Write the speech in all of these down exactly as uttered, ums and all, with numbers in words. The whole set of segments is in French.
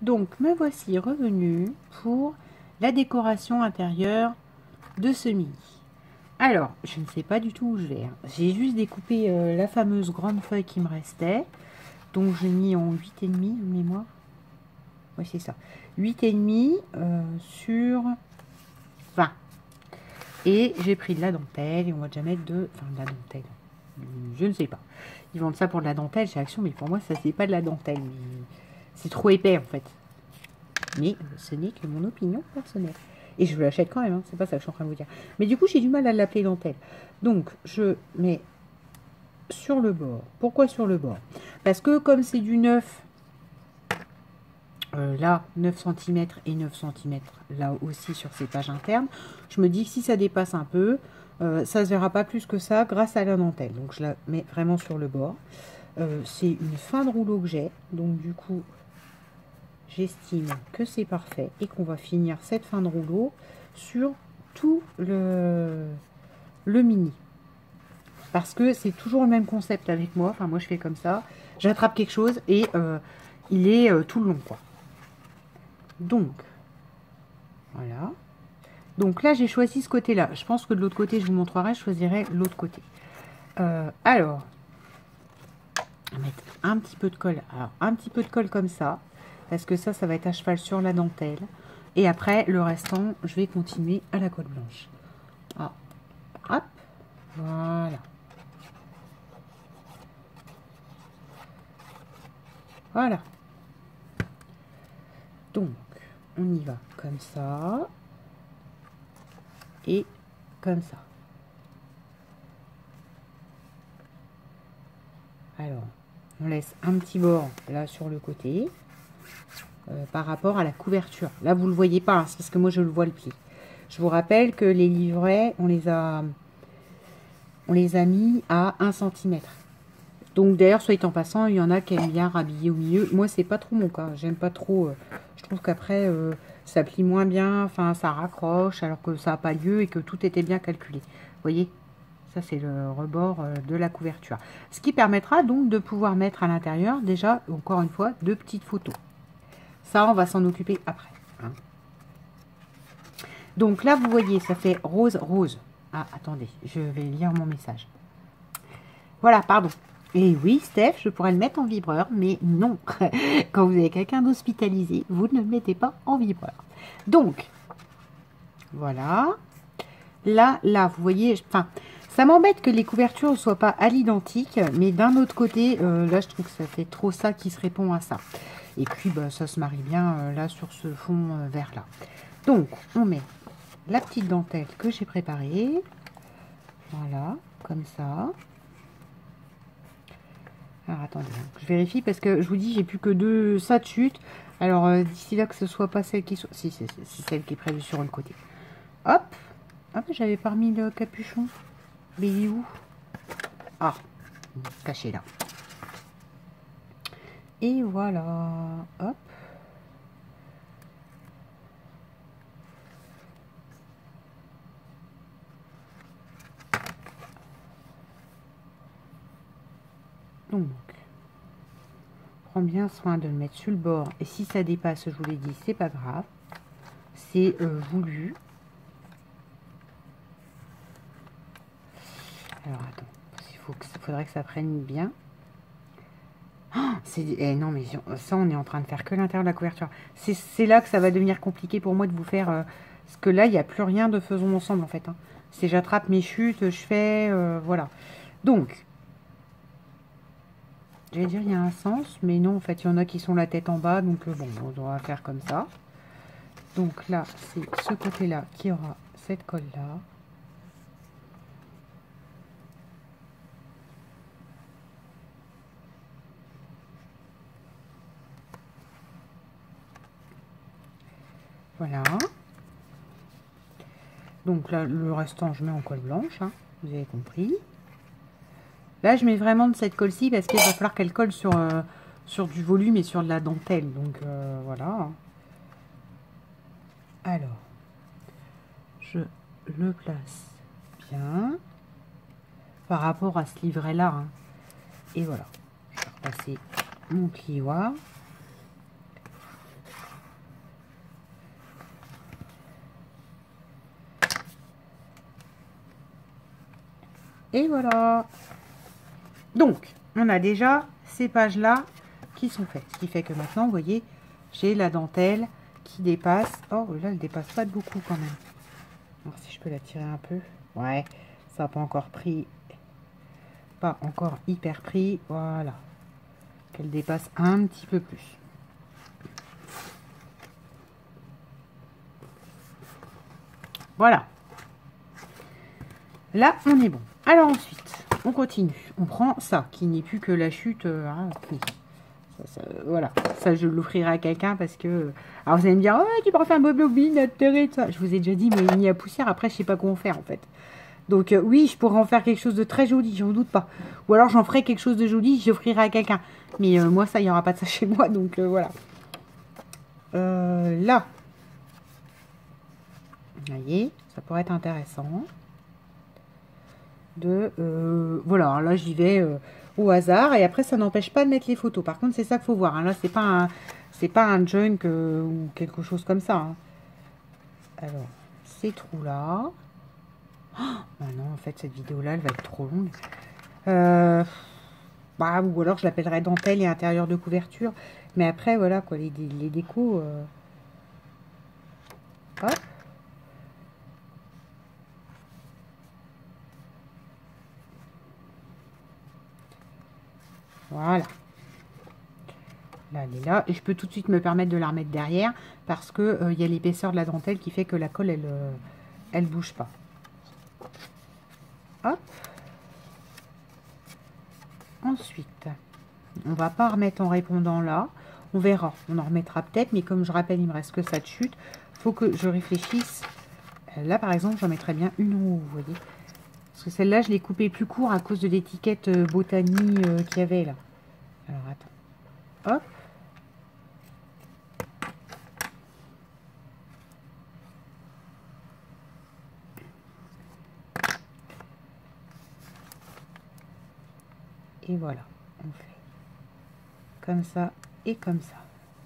Donc me voici revenue pour la décoration intérieure de ce mini. Alors, je ne sais pas du tout où je vais. Hein. J'ai juste découpé euh, la fameuse grande feuille qui me restait. Donc j'ai mis en huit virgule cinq de mémoire. Oui, c'est ça. huit virgule cinq euh, sur vingt. Et j'ai pris de la dentelle et on va déjà mettre de... Enfin, de la dentelle. Je ne sais pas. Ils vendent ça pour de la dentelle chez Action, mais pour moi, ça, c'est pas de la dentelle. C'est trop épais, en fait. Mais ce n'est que mon opinion personnelle. Et je l'achète quand même, hein. C'est pas ça que je suis en train de vous dire. Mais du coup, j'ai du mal à l'appeler dentelle. Donc, je mets sur le bord. Pourquoi sur le bord? Parce que comme c'est du neuf, euh, là, neuf centimètres et neuf centimètres, là aussi sur ces pages internes, je me dis que si ça dépasse un peu, euh, ça ne se verra pas plus que ça grâce à la dentelle. Donc, je la mets vraiment sur le bord. Euh, c'est une fin de rouleau que j'ai. Donc, du coup... J'estime que c'est parfait et qu'on va finir cette fin de rouleau sur tout le, le mini. Parce que c'est toujours le même concept avec moi. Enfin, moi, je fais comme ça. J'attrape quelque chose et euh, il est euh, tout le long, quoi. Donc, voilà. Donc là, j'ai choisi ce côté-là. Je pense que de l'autre côté, je vous montrerai. Je choisirai l'autre côté. Euh, alors, on va mettre un petit peu de colle. Alors, un petit peu de colle comme ça. Parce que ça, ça va être à cheval sur la dentelle. Et après, le restant, je vais continuer à la colle blanche. Ah. Hop. Voilà. Voilà. Donc, on y va comme ça. Et comme ça. Alors, on laisse un petit bord là sur le côté. Euh, par rapport à la couverture. Là, vous ne le voyez pas, hein, c'est parce que moi, je le vois le pied. Je vous rappelle que les livrets, on les a, on les a mis à un centimètre. Donc, d'ailleurs, soit en passant, il y en a qui aiment bien rhabiller au milieu. Moi, c'est pas trop mon cas. J'aime pas trop. Euh, je trouve qu'après, euh, ça plie moins bien. Enfin, ça raccroche, alors que ça n'a pas lieu et que tout était bien calculé. Vous voyez? Ça, c'est le rebord euh, de la couverture. Ce qui permettra donc de pouvoir mettre à l'intérieur, déjà, encore une fois, deux petites photos. Ça, on va s'en occuper après. Hein. Donc là, vous voyez, ça fait rose, rose. Ah, attendez, je vais lire mon message. Voilà, pardon. Et oui, Steph, je pourrais le mettre en vibreur, mais non. Quand vous avez quelqu'un d'hospitalisé, vous ne le mettez pas en vibreur. Donc, voilà. Là, là, vous voyez, enfin, ça m'embête que les couvertures ne soient pas à l'identique, mais d'un autre côté, euh, là, je trouve que ça fait trop ça qui se répond à ça. Et puis, bah, ça se marie bien euh, là sur ce fond euh, vert là. Donc, on met la petite dentelle que j'ai préparée. Voilà, comme ça. Alors, attendez, hein, je vérifie parce que je vous dis, j'ai plus que deux ça de chute. Alors, euh, d'ici là, que ce soit pas celle qui soit... Si, c'est celle qui est prévue sur le côté. Hop. Hop, j'avais pas remis le capuchon. Mais il est où? Ah, caché là. Et voilà, hop. Donc, prends bien soin de le mettre sur le bord. Et si ça dépasse, je vous l'ai dit, c'est pas grave. C'est euh, voulu. Alors, attends, il faut que, faudrait que ça prenne bien. Oh, eh, non, mais ça, on est en train de faire que l'intérieur de la couverture. C'est là que ça va devenir compliqué pour moi de vous faire... Euh, parce que là, il n'y a plus rien de faisons ensemble, en fait. Hein. C'est j'attrape mes chutes, je fais... Euh, voilà. Donc, j'allais dire, il y a un sens, mais non, en fait, il y en a qui sont la tête en bas. Donc, euh, bon, on va faire comme ça. Donc là, c'est ce côté-là qui aura cette colle-là. Voilà. Donc là, le restant, je mets en colle blanche, hein, vous avez compris. Là, je mets vraiment de cette colle-ci parce qu'il va falloir qu'elle colle sur, euh, sur du volume et sur de la dentelle. Donc euh, voilà. Alors, je le place bien par rapport à ce livret-là. Hein. Et voilà. Je vais repasser mon plioir. Et voilà. Donc, on a déjà ces pages-là qui sont faites. Ce qui fait que maintenant, vous voyez, j'ai la dentelle qui dépasse. Oh, là, elle dépasse pas de beaucoup quand même. Alors, si je peux la tirer un peu. Ouais, ça n'a pas encore pris. Pas encore hyper pris. Voilà. Qu'elle dépasse un petit peu plus. Voilà. Là, on est bon. Alors ensuite, on continue. On prend ça, qui n'est plus que la chute. Euh, hein, oui. ça, ça, voilà. Ça, je l'offrirai à quelqu'un parce que... Alors, vous allez me dire, oh, tu pourras faire un boblobine, atterré, ça. Je vous ai déjà dit, mais il y a poussière. Après, je sais pas comment faire, en fait. Donc, euh, oui, je pourrais en faire quelque chose de très joli, j'en doute pas. Ou alors, j'en ferai quelque chose de joli, j'offrirai à quelqu'un. Mais euh, moi, ça, il n'y aura pas de ça chez moi, donc euh, voilà. Euh, là. Vous voyez, ça pourrait être intéressant. De euh, voilà, là j'y vais euh, au hasard et après ça n'empêche pas de mettre les photos. Par contre, c'est ça qu'il faut voir, hein. Là c'est pas un c'est pas un junk euh, ou quelque chose comme ça, hein. Alors ces trous là, oh, bah non, en fait cette vidéo là elle va être trop longue, euh, bah, ou alors je l'appellerai dentelle et intérieur de couverture, mais après voilà quoi, les, les décos, euh, hop. Voilà. Là, elle est là. Et je peux tout de suite me permettre de la remettre derrière parce que euh, il y a l'épaisseur de la dentelle qui fait que la colle, elle, euh, elle bouge pas. Hop. Ensuite, on va pas remettre en répondant là. On verra. On en remettra peut-être. Mais comme je rappelle, il me reste que ça de chute. Faut que je réfléchisse. Là, par exemple, j'en mettrais bien une en haut, vous voyez. Parce que celle-là, je l'ai coupée plus court à cause de l'étiquette euh, Botanie euh, qu'il y avait là. Alors, attends. Hop. Et voilà, on fait comme ça et comme ça.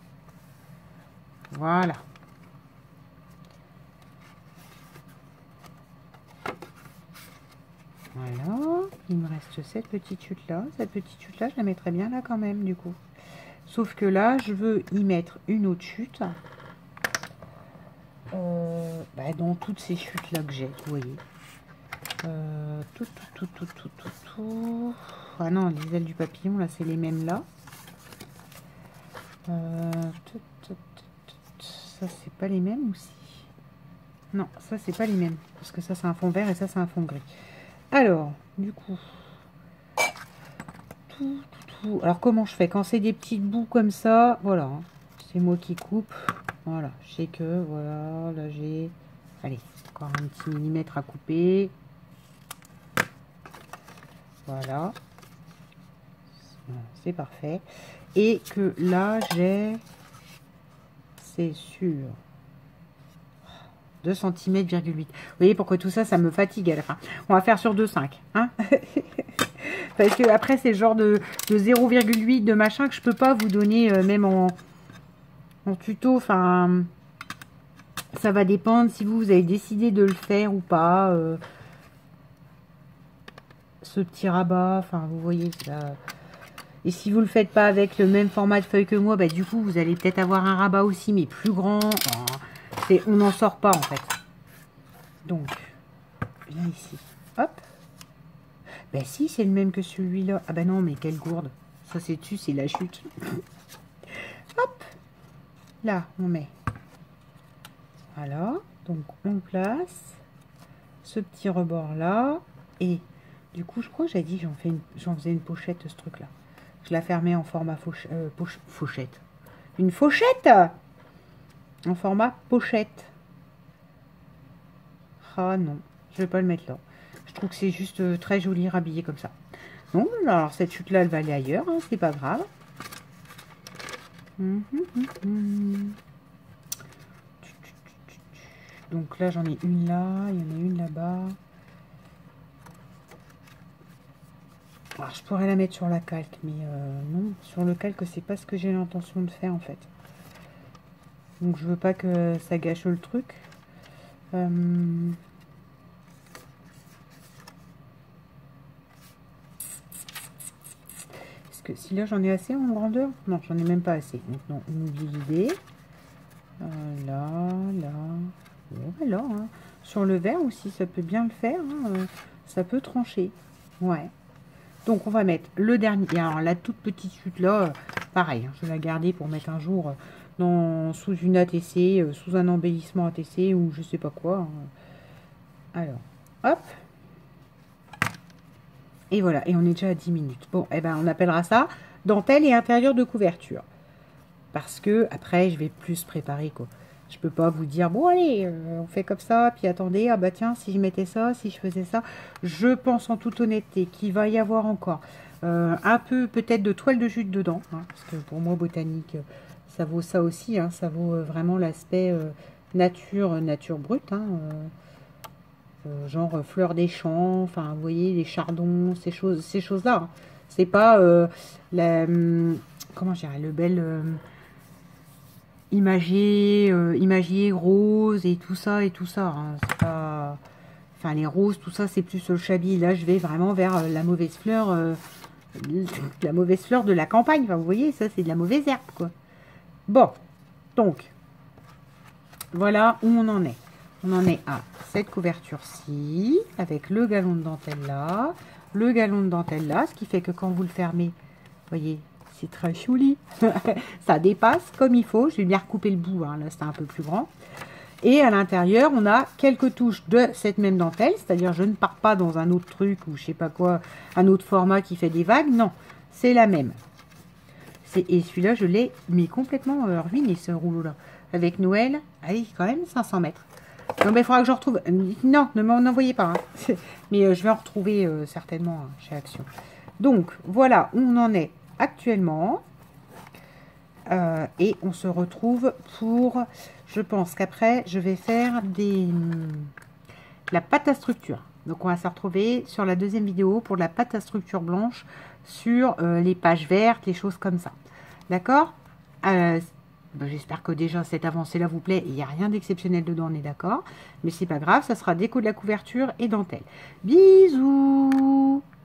Voilà. Voilà, il me reste cette petite chute là. Cette petite chute là, je la mettrai bien là quand même du coup. Sauf que là, je veux y mettre une autre chute. Euh, bah, dans toutes ces chutes là que j'ai, vous voyez. Euh, tout, tout, tout, tout, tout, tout, tout. Ah non, les ailes du papillon, là, c'est les mêmes là. Euh, tout, tout, tout, tout. Ça, c'est pas les mêmes aussi. Non, ça, c'est pas les mêmes. Parce que ça, c'est un fond vert et ça, c'est un fond gris. Alors, du coup... Tout, tout, tout. Alors, comment je fais? Quand c'est des petites bouts comme ça, voilà. Hein, c'est moi qui coupe. Voilà, je sais que, voilà, là, j'ai... Allez, encore un petit millimètre à couper. Voilà. C'est parfait. Et que là, j'ai... C'est sûr... deux centimètres virgule huit. Vous voyez pourquoi tout ça, ça me fatigue à la fin. On va faire sur deux virgule cinq. Hein. Parce que après, c'est le genre de, de zéro virgule huit de machin que je peux pas vous donner, euh, même en, en tuto. Enfin, ça va dépendre si vous, vous avez décidé de le faire ou pas. Euh, ce petit rabat, enfin, vous voyez, ça... Et si vous le faites pas avec le même format de feuille que moi, bah, du coup, vous allez peut-être avoir un rabat aussi, mais plus grand. Oh, on n'en sort pas, en fait. Donc, viens ici. Hop. Ben si, c'est le même que celui-là. Ah ben non, mais quelle gourde. Ça, c'est dessus, c'est la chute. Hop. Là, on met. Voilà. Donc, on place ce petit rebord-là. Et du coup, je crois que j'ai dit que j'en fais une, j'en faisais une pochette, ce truc-là. Je la fermais en format fauche, euh, poche, fauchette. Une fauchette en format pochette. Ah non, je vais pas le mettre là. Je trouve que c'est juste euh, très joli rhabillé comme ça. Donc, alors cette chute là, elle va aller ailleurs, hein, c'est pas grave. Hum, hum, hum, hum. Donc là, j'en ai une là, il y en a une là-bas. Alors, je pourrais la mettre sur la calque, mais euh, non, sur le calque, c'est pas ce que j'ai l'intention de faire en fait. Donc, je veux pas que ça gâche le truc. Euh... que si là j'en ai assez en grandeur, non, j'en ai même pas assez. Donc non, on oublie l'idée. Euh, là, là, bon, voilà. Hein. Sur le vert aussi, ça peut bien le faire. Hein. Euh, ça peut trancher. Ouais. Donc on va mettre le dernier. Alors la toute petite chute là, euh, pareil, hein, je vais la garder pour mettre un jour euh, dans, sous une A T C, euh, sous un embellissement A T C ou je sais pas quoi. Hein. Alors, hop. Et voilà, et on est déjà à dix minutes. Bon, et eh ben on appellera ça dentelle et intérieur de couverture. Parce que après, je vais plus préparer quoi. Je peux pas vous dire, bon allez, euh, on fait comme ça, puis attendez, ah bah tiens, si je mettais ça, si je faisais ça. Je pense en toute honnêteté qu'il va y avoir encore euh, un peu peut-être de toile de jute dedans. Hein, parce que pour moi, botanique, ça vaut ça aussi. Hein, ça vaut euh, vraiment l'aspect euh, nature, nature brute. Hein, euh, euh, genre euh, fleurs des champs, enfin vous voyez, les chardons, ces choses, ces choses-là. Hein. C'est pas euh, la, hum, comment je dirais, le bel... Euh, imagier, euh, imagier rose et tout ça et tout ça. Hein. C'est pas... Enfin, les roses, tout ça, c'est plus le chablis. Là, je vais vraiment vers euh, la mauvaise fleur, euh, la mauvaise fleur de la campagne. Enfin, vous voyez, ça, c'est de la mauvaise herbe, quoi. Bon, donc, voilà où on en est. On en est à cette couverture-ci, avec le galon de dentelle là, le galon de dentelle là, ce qui fait que quand vous le fermez, vous voyez, c'est très joli. Ça dépasse comme il faut. Je vais bien recouper le bout. Hein. Là, c'est un peu plus grand. Et à l'intérieur, on a quelques touches de cette même dentelle. C'est-à-dire, je ne pars pas dans un autre truc ou je sais pas quoi, un autre format qui fait des vagues. Non, c'est la même. Et celui-là, je l'ai mis complètement euh, ruiné, ce rouleau-là. Avec Noël, allez, quand même cinq cents mètres. Donc, il faudra que je retrouve. Non, ne m'en envoyez pas. Hein. Mais euh, je vais en retrouver euh, certainement hein, chez Action. Donc, voilà où on en est actuellement. Euh, et on se retrouve pour, je pense qu'après je vais faire des la pâte à structure. Donc on va se retrouver sur la deuxième vidéo pour la pâte à structure blanche sur euh, les pages vertes, les choses comme ça. D'accord. euh, ben, J'espère que déjà cette avancée là vous plaît. Il n'y a rien d'exceptionnel dedans, on est d'accord. Mais c'est pas grave, ça sera déco de la couverture et dentelle. Bisous.